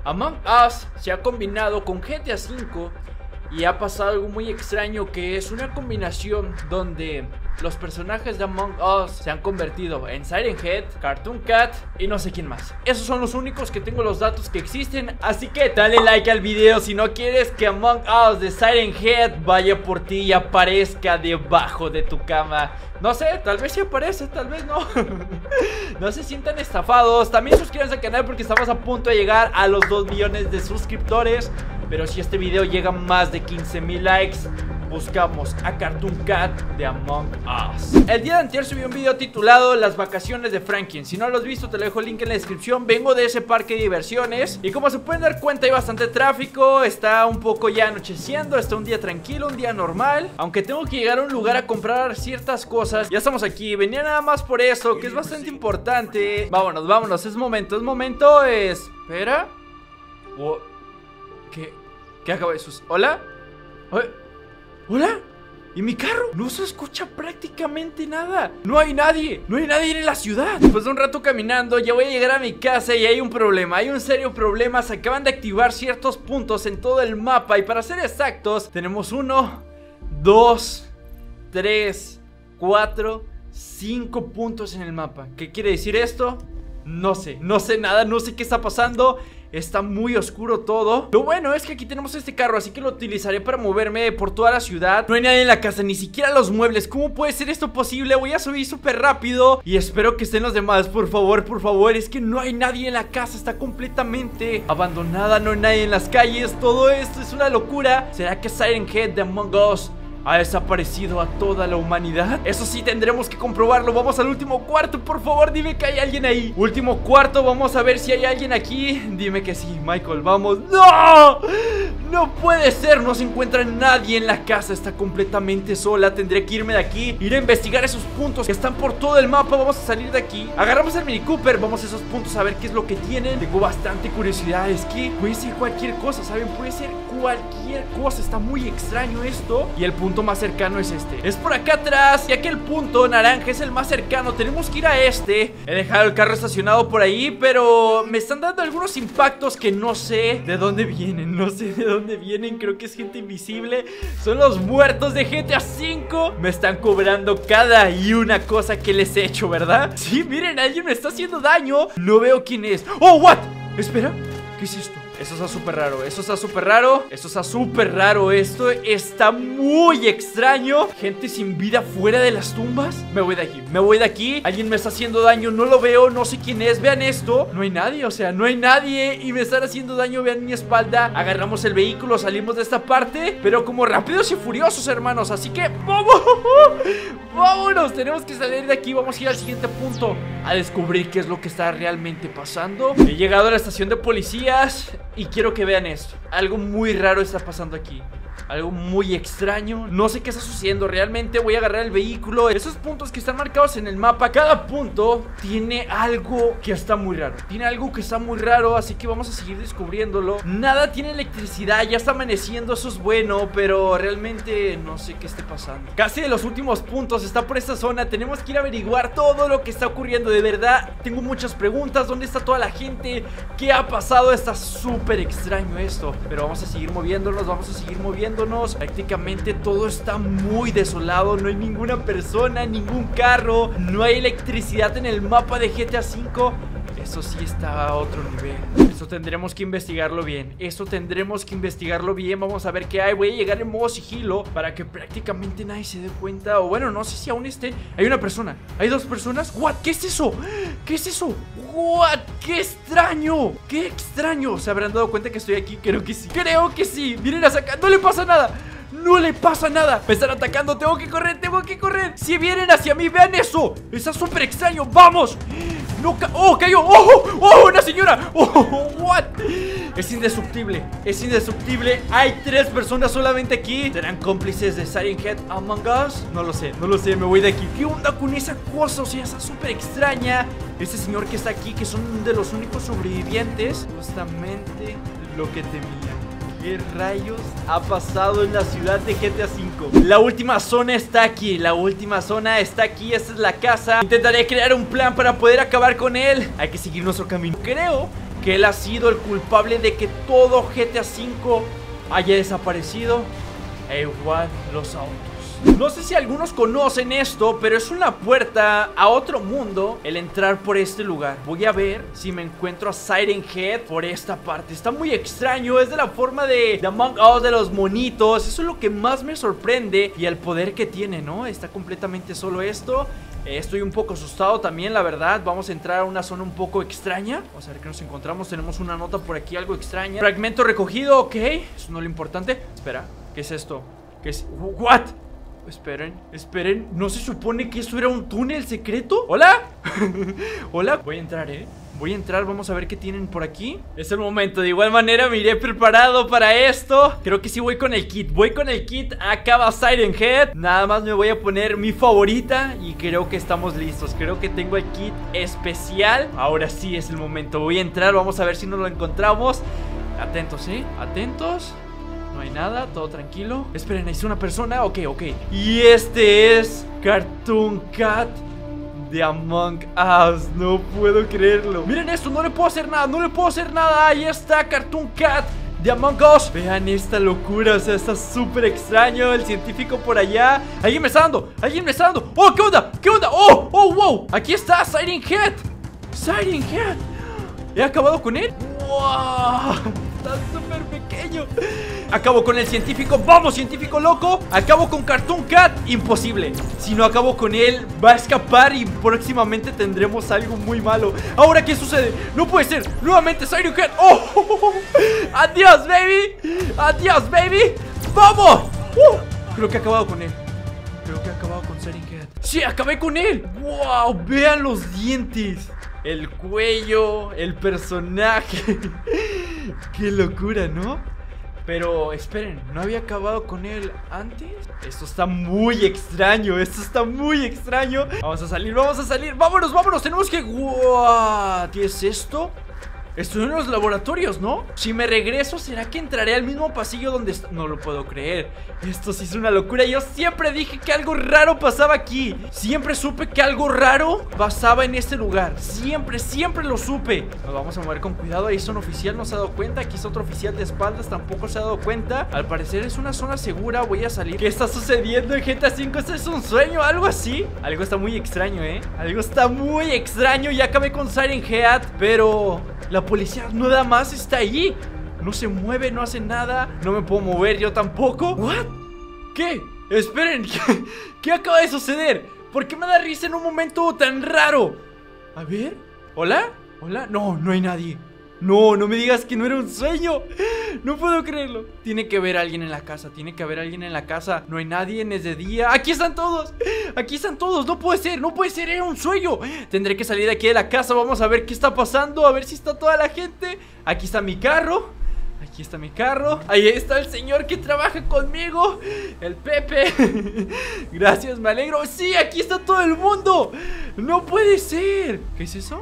Among Us se ha combinado con GTA V y ha pasado algo muy extraño, que es una combinación donde los personajes de Among Us se han convertido en Siren Head, Cartoon Cat y no sé quién más. Esos son los únicos que tengo los datos que existen, así que dale like al video si no quieres que Among Us de Siren Head vaya por ti y aparezca debajo de tu cama. No sé, tal vez sí aparece, tal vez no. No se sientan estafados. También suscríbanse al canal porque estamos a punto de llegar a los 2 millones de suscriptores. Pero si este video llega a más de 15,000 likes, buscamos a Cartoon Cat de Among Us. El día de anterior subí un video titulado Las vacaciones de Franklin. Si no lo has visto, te lo dejo el link en la descripción. Vengo de ese parque de diversiones y como se pueden dar cuenta hay bastante tráfico. Está un poco ya anocheciendo. Está un día tranquilo, un día normal. Aunque tengo que llegar a un lugar a comprar ciertas cosas. Ya estamos aquí, venía nada más por eso, que es bastante importante. Vámonos, vámonos, es momento, Espera. ¿Qué acaba de suceder? ¿Hola? ¿Hola? ¿Y mi carro? No se escucha prácticamente nada. No hay nadie en la ciudad. Después de un rato caminando ya voy a llegar a mi casa y hay un problema. Hay un serio problema. Se acaban de activar ciertos puntos en todo el mapa. Y para ser exactos, tenemos 1, 2, 3, 4, 5 puntos en el mapa. ¿Qué quiere decir esto? No sé nada, no sé qué está pasando. Está muy oscuro todo. Lo bueno es que aquí tenemos este carro, así que lo utilizaré para moverme por toda la ciudad. No hay nadie en la casa, ni siquiera los muebles. ¿Cómo puede ser esto posible? Voy a subir súper rápido y espero que estén los demás, por favor, por favor. Es que no hay nadie en la casa, está completamente abandonada. No hay nadie en las calles, todo esto es una locura. ¿Será que Siren Head de Among Us ha desaparecido a toda la humanidad? Eso sí, tendremos que comprobarlo. Vamos al último cuarto, por favor, dime que hay alguien ahí. Último cuarto, vamos a ver si hay alguien aquí. Dime que sí, Michael, vamos. ¡No! No puede ser, no se encuentra nadie en la casa. Está completamente sola, tendré que irme de aquí, ir a investigar esos puntos que están por todo el mapa. Vamos a salir de aquí, agarramos el Mini Cooper, vamos a esos puntos a ver qué es lo que tienen. Tengo bastante curiosidad, es que puede ser cualquier cosa, ¿saben? Puede ser cualquier cosa, está muy extraño esto. Y el punto más cercano es este, es por acá atrás. Y aquel punto naranja es el más cercano, tenemos que ir a este. He dejado el carro estacionado por ahí, pero me están dando algunos impactos que no sé de dónde vienen. No sé de dónde vienen, creo que es gente invisible. Son los muertos de GTA V. Me están cobrando cada y una cosa que les he hecho, ¿verdad? Sí, miren, alguien me está haciendo daño. No veo quién es. ¡Oh, what! Espera, ¿qué es esto? Eso está súper raro, eso está súper raro. Esto está súper raro, esto está muy extraño. Gente sin vida fuera de las tumbas. Me voy de aquí, me voy de aquí. Alguien me está haciendo daño, no lo veo, no sé quién es. Vean esto, no hay nadie, o sea, no hay nadie y me están haciendo daño, vean mi espalda. Agarramos el vehículo, salimos de esta parte, pero como rápidos y furiosos, hermanos. Así que, ¡vamos! ¡Vámonos! Tenemos que salir de aquí, vamos a ir al siguiente punto a descubrir qué es lo que está realmente pasando. He llegado a la estación de policías y quiero que vean esto. Algo muy raro está pasando aquí. Algo muy extraño. No sé qué está sucediendo realmente. Voy a agarrar el vehículo. Esos puntos que están marcados en el mapa, cada punto tiene algo que está muy raro. Tiene algo que está muy raro, así que vamos a seguir descubriéndolo. Nada tiene electricidad, ya está amaneciendo, eso es bueno, pero realmente no sé qué esté pasando. Casi de los últimos puntos, está por esta zona. Tenemos que ir a averiguar todo lo que está ocurriendo. De verdad, tengo muchas preguntas. ¿Dónde está toda la gente? ¿Qué ha pasado? Está súper extraño esto. Pero vamos a seguir moviéndonos, vamos a seguir moviéndonos. Prácticamente todo está muy desolado. No hay ninguna persona, ningún carro. No hay electricidad en el mapa de GTA V. Eso sí está a otro nivel. Eso tendremos que investigarlo bien. Eso tendremos que investigarlo bien. Vamos a ver qué hay. Voy a llegar en modo sigilo para que prácticamente nadie se dé cuenta. O bueno, no sé si aún esté. Hay una persona. Hay 2 personas. ¿What? ¿Qué es eso? ¿Qué es eso? ¿What? ¡Qué extraño! ¡Qué extraño! ¿Se habrán dado cuenta que estoy aquí? Creo que sí. Creo que sí. Miren a sacar. ¡No le pasa nada! ¡No le pasa nada! Me están atacando, tengo que correr, tengo que correr. Si vienen hacia mí, vean eso. Está súper extraño, ¡vamos! No ¡oh, cayó! ¡Oh, oh, una señora! ¡Oh, what! Es indestructible, es indestructible. Hay 3 personas solamente aquí. ¿Serán cómplices de Siren Head Among Us? No lo sé, me voy de aquí. ¿Qué onda con esa cosa? O sea, está súper extraña. Este señor que está aquí, que son de los únicos sobrevivientes. Justamente lo que temía. ¿Qué rayos ha pasado en la ciudad de GTA V? La última zona está aquí, la última zona está aquí, esta es la casa. Intentaré crear un plan para poder acabar con él. Hay que seguir nuestro camino. Creo que él ha sido el culpable de que todo GTA V haya desaparecido, e igual los autos. No sé si algunos conocen esto, pero es una puerta a otro mundo el entrar por este lugar. Voy a ver si me encuentro a Siren Head por esta parte. Está muy extraño, es de la forma de Among Us, de los monitos. Eso es lo que más me sorprende y el poder que tiene, ¿no? Está completamente solo esto. Estoy un poco asustado también, la verdad. Vamos a entrar a una zona un poco extraña. Vamos a ver qué nos encontramos. Tenemos una nota por aquí, algo extraña. Fragmento recogido, ok. Eso no es lo importante. Espera, ¿qué es esto? ¿Qué es? ¿What? Esperen, esperen. ¿No se supone que eso era un túnel secreto? ¿Hola? Hola. Voy a entrar, voy a entrar, vamos a ver qué tienen por aquí. Es el momento, de igual manera me iré preparado para esto. Creo que sí voy con el kit. Voy con el kit, acaba Siren Head. Nada más me voy a poner mi favorita y creo que estamos listos. Creo que tengo el kit especial. Ahora sí es el momento, voy a entrar, vamos a ver si nos lo encontramos. Atentos, atentos. No hay nada, todo tranquilo. Esperen, ¿es una persona? Ok, ok. Y este es Cartoon Cat de Among Us. No puedo creerlo. Miren esto, no le puedo hacer nada, no le puedo hacer nada. Ahí está Cartoon Cat de Among Us. Vean esta locura, o sea, está súper extraño. El científico por allá. Alguien me está dando, alguien me está dando. Oh, ¿qué onda? ¿Qué onda? Oh, oh, wow. Aquí está Siren Head. Siren Head. ¿He acabado con él? Wow, está súper pequeño. Acabo con el científico. ¡Vamos, científico loco! Acabo con Cartoon Cat. Imposible. Si no acabo con él, va a escapar y próximamente tendremos algo muy malo. ¿Ahora qué sucede? ¡No puede ser! ¡Nuevamente Siren Head! ¡Oh! ¡Adiós, baby! ¡Adiós, baby! ¡Vamos! Creo que he acabado con él. Creo que he acabado con Siren Head. ¡Sí, acabé con él! ¡Wow! Vean los dientes, el cuello, el personaje. ¡Qué locura!, ¿no? Pero esperen, ¿no había acabado con él antes? Esto está muy extraño, esto está muy extraño. Vamos a salir, vámonos, vámonos. Tenemos que... ¡Wow! ¿Qué es esto? Estoy en los laboratorios, ¿no? Si me regreso, ¿será que entraré al mismo pasillo donde está? No lo puedo creer. Esto sí es una locura. Yo siempre dije que algo raro pasaba aquí. Siempre supe que algo raro pasaba en este lugar. Siempre lo supe. Nos vamos a mover con cuidado. Ahí es un oficial, no se ha dado cuenta. Aquí es otro oficial de espaldas, tampoco se ha dado cuenta. Al parecer es una zona segura. Voy a salir. ¿Qué está sucediendo en GTA V? ¿Esto es un sueño? ¿Algo así? Algo está muy extraño, Algo está muy extraño. Ya acabé con Siren Head, pero... la policía nada más está ahí. No se mueve, no hace nada. No me puedo mover, yo tampoco. ¿What? ¿Qué? Esperen, ¿qué acaba de suceder? ¿Por qué me da risa en un momento tan raro? A ver, ¿hola? ¿Hola? No, no hay nadie. No, no me digas que no era un sueño. No puedo creerlo. Tiene que haber alguien en la casa, tiene que haber alguien en la casa. No hay nadie, es de día. Aquí están todos, aquí están todos. No puede ser, no puede ser, era un sueño. Tendré que salir de aquí de la casa. Vamos a ver qué está pasando, a ver si está toda la gente. Aquí está mi carro. Aquí está mi carro. Ahí está el señor que trabaja conmigo, el Pepe. Gracias, me alegro. Sí, aquí está todo el mundo. No puede ser. ¿Qué es eso?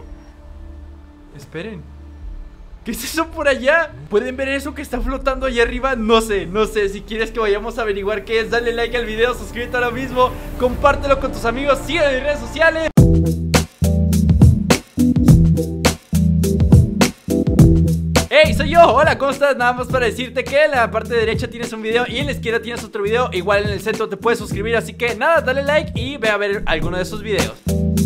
Esperen, ¿qué es eso por allá? ¿Pueden ver eso que está flotando allá arriba? No sé. Si quieres que vayamos a averiguar qué es, dale like al video, suscríbete ahora mismo, compártelo con tus amigos, sígueme en mis redes sociales. ¡Hey! Soy yo, hola, ¿cómo estás? Nada más para decirte que en la parte derecha tienes un video y en la izquierda tienes otro video. Igual en el centro te puedes suscribir, así que nada, dale like y ve a ver alguno de esos videos.